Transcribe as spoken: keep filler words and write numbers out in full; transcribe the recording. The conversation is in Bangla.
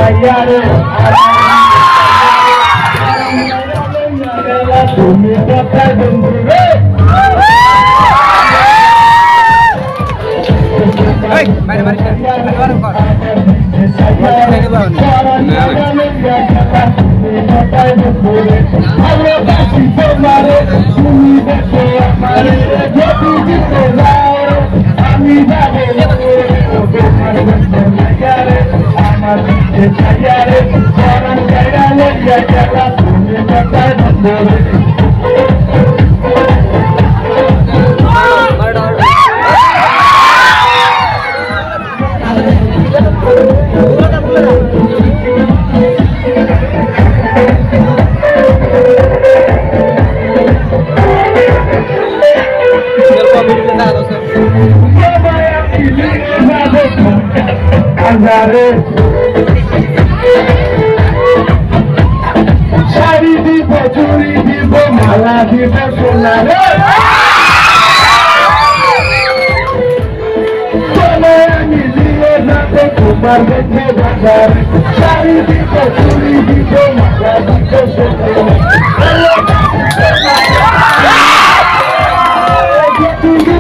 তুমি কোথায় বন্ধু রে এই বাইরে বাইরে বাইরে কর আমি যাবো আমার ছায়ারে গরম ছায়ালে গেলা তুমি কোথায় বন্ধু রে শাড়ি দিব চুড়ি দিব মালা দিব সোনা রে চলে আমি লিয়ে যাবো তোমার দেখে বাজার শাড়ি দিব চুড়ি দিব মালা দিব সোনা